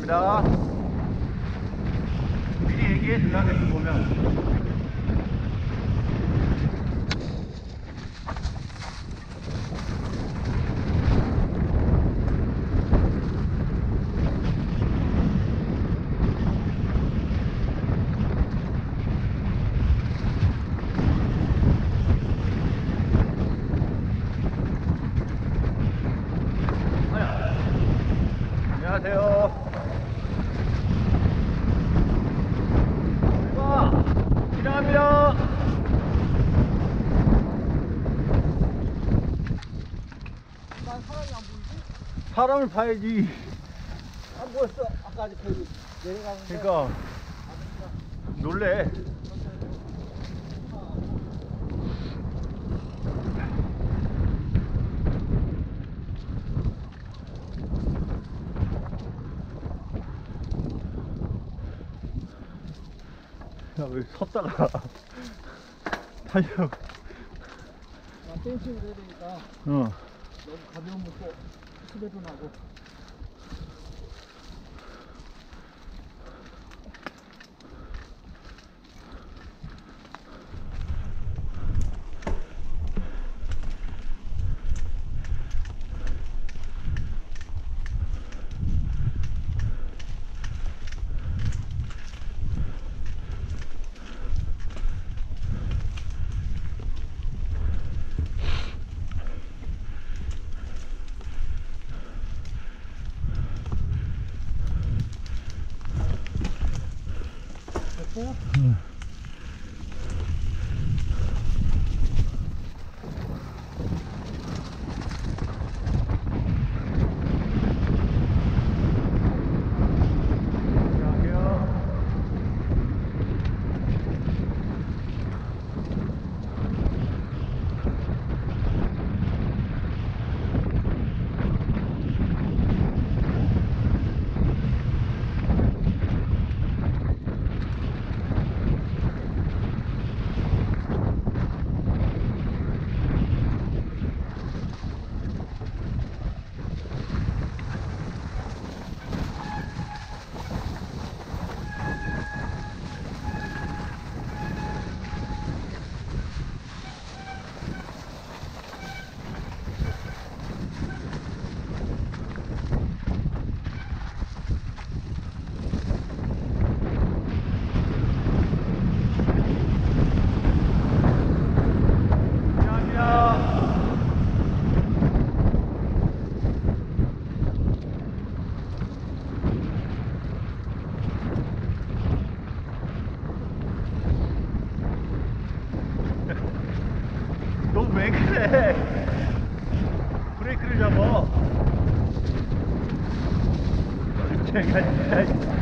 고맙습니다. 미리 얘기해 주려고 보면. 안녕하세요. 지나갑니다. 난 사람이 안 보이지? 사람을 봐야지. 안 보였어. 아까 아직 그 내려가는데. 그러니까 놀래. 야, 왜 섰다가 달려. 난 댄싱을 해야 되니까 어. 너무 가벼우면 또 수배도 나고. 됐어요? 너 왜 그래? 브레이크를 잡아. 제가 진짜.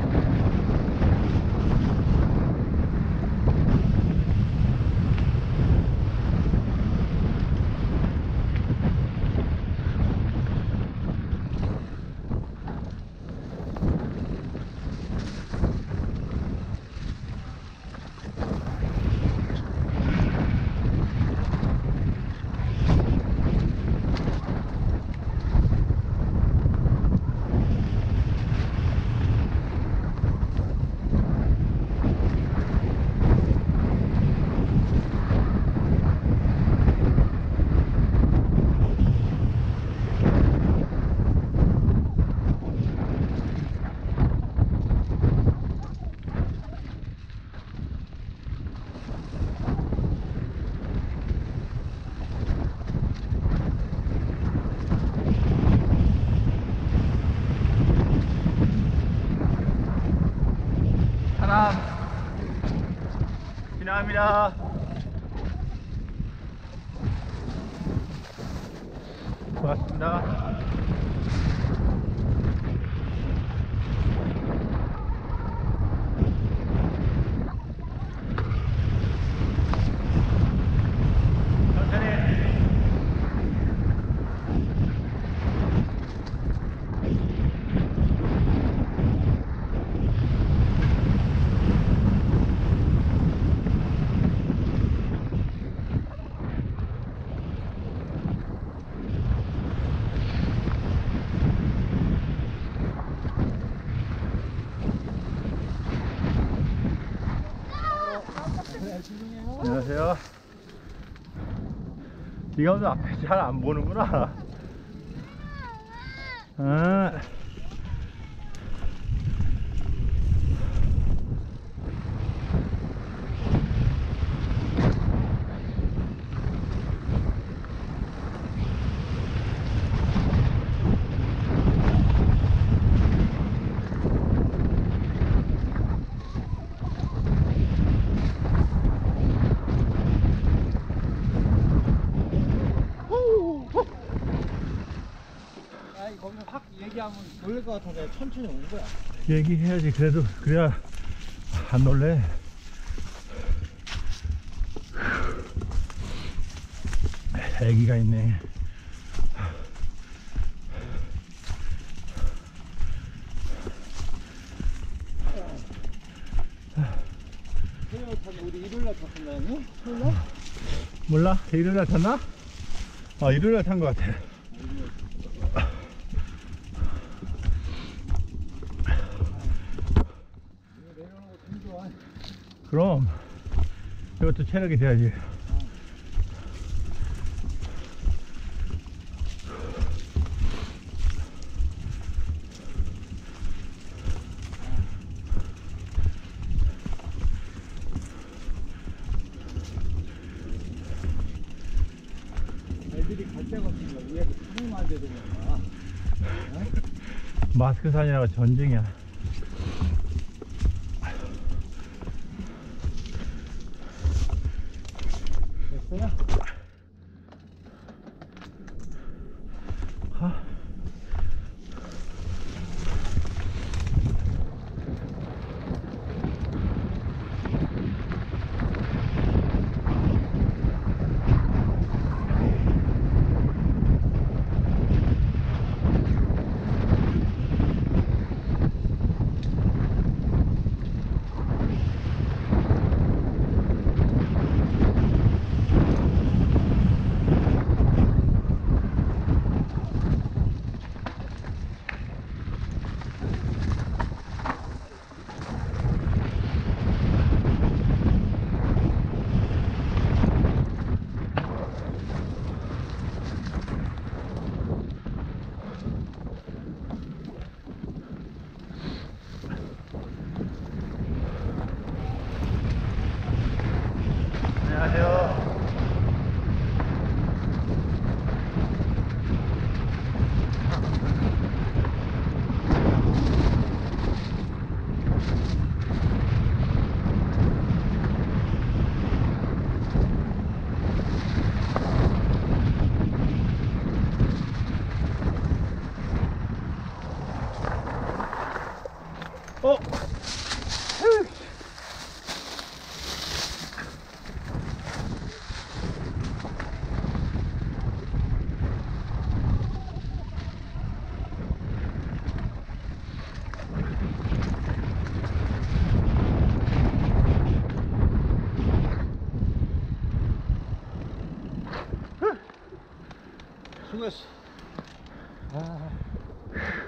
사람 지나갑니다. 고맙습니다. 네가 오늘 앞에 잘 안 보는구나. 아. 아니 거기서 확 얘기하면 놀릴 것 같아서 내가 천천히 온 거야. 얘기해야지. 그래도 그래야 안 놀래. 애기가 있네. 토요일 타고 우리 일요일날 탔었나요? 토요일날? 몰라? 일요일날 탔나? 일요일날 탄 것 같아. 내려오는 거 참 좋아. 그럼 이것도 체력이 돼야지. 애들이 갈 데가 없으니까 위에서 타면 안 되니까. 마스크 산이라고 전쟁이야. 됐어요? 가. 안녕하세요. 어? 수고했어.